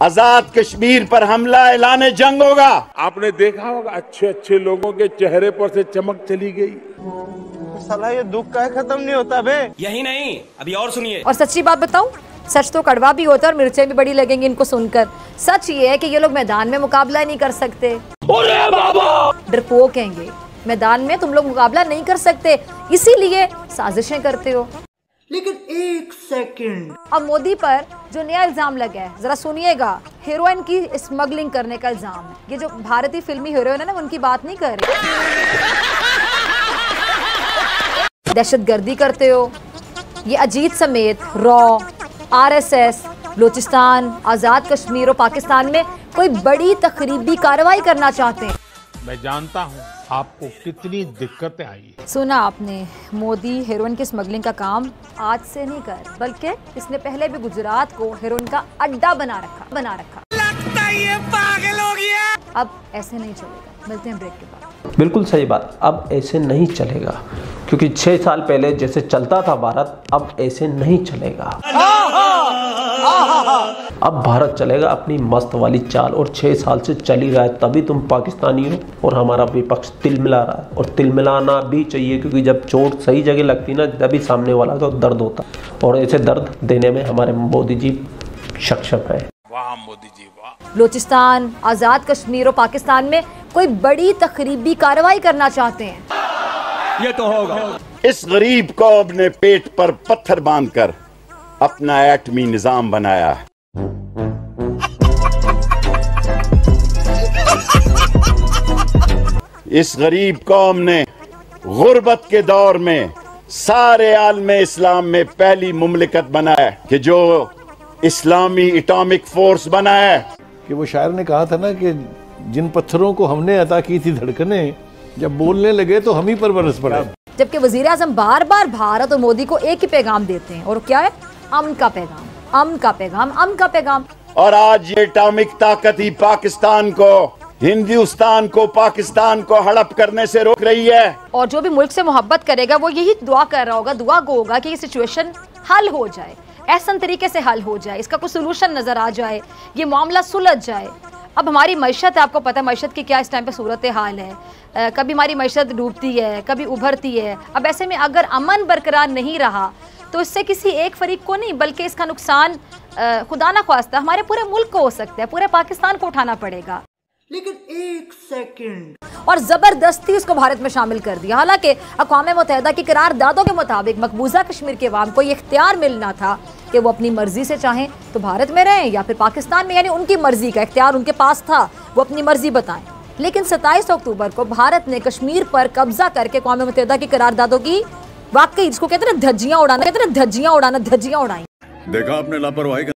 आजाद कश्मीर पर हमला ऐलान जंग होगा। आपने देखा होगा अच्छे अच्छे लोगों के चेहरे पर से चमक चली गई। साला ये दुख का खत्म नहीं होता बे। यही नहीं, अभी और सुनिए। और सच्ची बात बताऊं, सच तो कड़वा भी होता है और मिर्चें भी बड़ी लगेंगी इनको सुनकर। सच ये है कि ये लोग मैदान में मुकाबला नहीं कर सकते। अरे बाबा, डरपोक कहेंगे, मैदान में तुम लोग मुकाबला नहीं कर सकते, इसीलिए साजिशें करते हो। लेकिन एक सेकंड, अब मोदी पर जो नया इल्जाम लगा है, जरा सुनिएगा। हीरोइन की स्मगलिंग करने का इल्जाम है। ये जो भारतीय फिल्मी हीरोइन है ना, उनकी बात नहीं कर रहे। दहशतगर्दी करते हो। ये अजीत समेत रॉ, आरएसएस, बलूचिस्तान, आजाद कश्मीर और पाकिस्तान में कोई बड़ी तकरीबी कार्रवाई करना चाहते हैं। मैं जानता हूँ आपको कितनी दिक्कतें आई। सुना आपने, मोदी हेरोइन की स्मगलिंग का काम आज से नहीं कर, बल्कि इसने पहले भी गुजरात को हेरोइन का अड्डा बना रखा। लगता है ये पागल हो गया। अब ऐसे नहीं चलेगा। मिलते हैं ब्रेक के बाद। बिल्कुल सही बात, अब ऐसे नहीं चलेगा, क्योंकि 6 साल पहले जैसे चलता था भारत, अब ऐसे नहीं चलेगा। अब भारत चलेगा अपनी मस्त वाली चाल, और 6 साल से चल ही रहा है। तभी तुम पाकिस्तानी हो और हमारा विपक्ष तिलमिला रहा है, और तिलमिलाना भी चाहिए, क्योंकि जब चोट सही जगह लगती ना, तभी सामने वाला को दर्द होता, और ऐसे दर्द देने में हमारे मोदी जी सक्षम है। वाह मोदी जी वाह। बलूचिस्तान, आजाद कश्मीर और पाकिस्तान में कोई बड़ी तकरीबी कार्रवाई करना चाहते हैं। ये तो होगा। इस गरीब कौम ने पेट पर पत्थर बांधकर अपना एटमी निजाम बनाया है। इस गरीब कौम ने गुर्बत के दौर में सारे आलमे इस्लाम में पहली मुमलिकत बनाया कि जो इस्लामी एटॉमिक फोर्स बनाया है। कि वो शायर ने कहा था ना कि जिन पत्थरों को हमने अता की थी धड़कनें, जब बोलने लगे तो हम ही पर बरस पड़े। जबकि वजीर आजम बार बार भारत और मोदी को एक ही पैगाम देते हैं, और क्या है? अमन का पैगाम, अमन का पैगाम, अमन का पैगाम। और आज ये एटॉमिक ताकत ही पाकिस्तान को, हिंदुस्तान को, पाकिस्तान को हड़प करने से रोक रही है। और जो भी मुल्क से मोहब्बत करेगा वो यही दुआ कर रहा होगा, दुआ गो होगा कि ये सिचुएशन हल हो जाए, ऐसा तरीके से हल हो जाए, इसका कोई सोल्यूशन नजर आ जाए, ये मामला सुलझ जाए। अब हमारी मैशत है, आपको पता है मैशत की क्या इस टाइम पे सूरत हाल है। कभी हमारी मैशत डूबती है, कभी उभरती है। अब ऐसे में अगर अमन बरकरार नहीं रहा तो इससे किसी एक फरीक को नहीं, बल्कि इसका नुकसान खुदा ना ख्वास्ता हमारे पूरे मुल्क को हो सकता है, पूरे पाकिस्तान को उठाना पड़ेगा। लेकिन एक सेकंड, और जबरदस्ती उसको भारत में शामिल कर दिया। हालांकि अक़वाम मुत्तहिदा की करारदादों के मुताबिक मकबूजा कश्मीर के अवाम को ये इख्तियार मिलना था कि वो अपनी मर्जी से चाहें तो भारत में रहें या फिर पाकिस्तान में, यानी उनकी मर्जी का इख्तियार उनके पास था, वो अपनी मर्जी बताएं। लेकिन 27 अक्टूबर को भारत ने कश्मीर पर कब्जा करके अक़वाम मुत्तहिदा की करारदादों की वाकई जिसको कहते हैं धज्जियां उड़ाना, धज्जियां उड़ाई। देखा आपने लापरवाही।